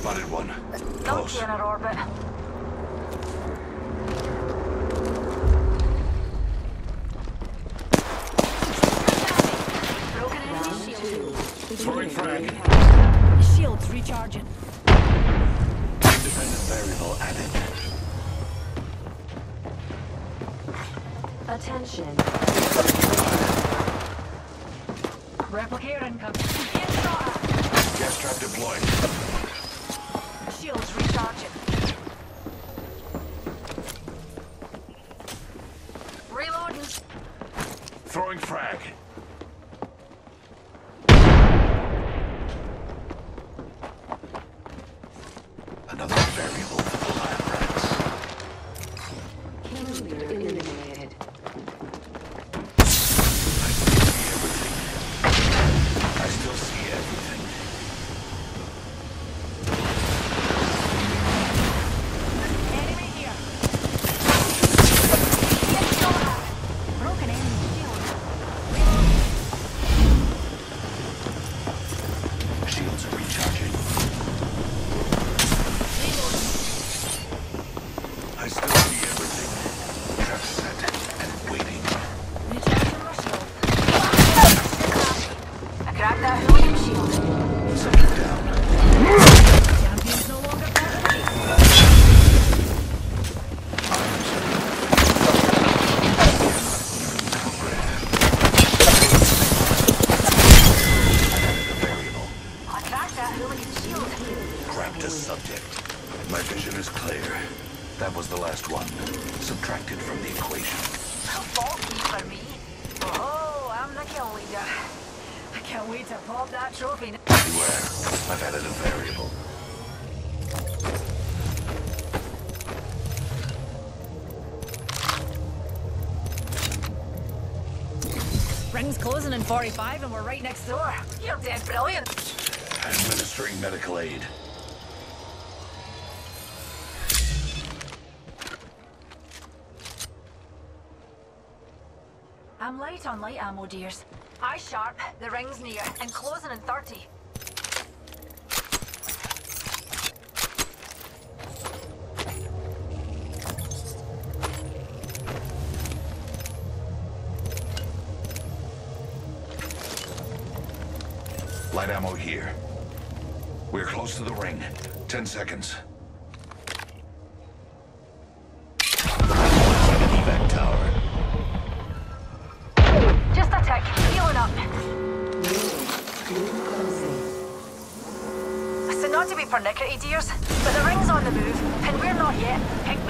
Spotted one. Close. Close. In our orbit. Broken enemy shield. Throwing frag. Shields recharging. Independent variable added. Attention. Replicator incoming. Gas trap deployed. Shields recharging. Reloading. Throwing frag. Another variable for the lab rats. Kill leader eliminated. I still see everything. Enemy here. Broken enemy shield. Shields are recharging. I still see everything. Trap set and waiting. Recharging my shield. I grabbed that helium shield. Subject down. Champion's no longer part of me. The variable. I cracked that helium shield. Grabbed a subject. My vision is clear. That was the last one. Subtracted from the equation. Faulty for me. Oh, I'm the kill leader. I can't wait to pop that trophy. Beware. I've added a variable. Ring's closing in 45 and we're right next door. You're dead brilliant. Administering medical aid. I'm light on light ammo, dears. Eye sharp, the ring's near, and closing in 30. Light ammo here. We're close to the ring. 10 seconds. Evac tower. Just a tick, healing up. I said not to be pernickety, dears, but the ring's on the move, and we're not yet.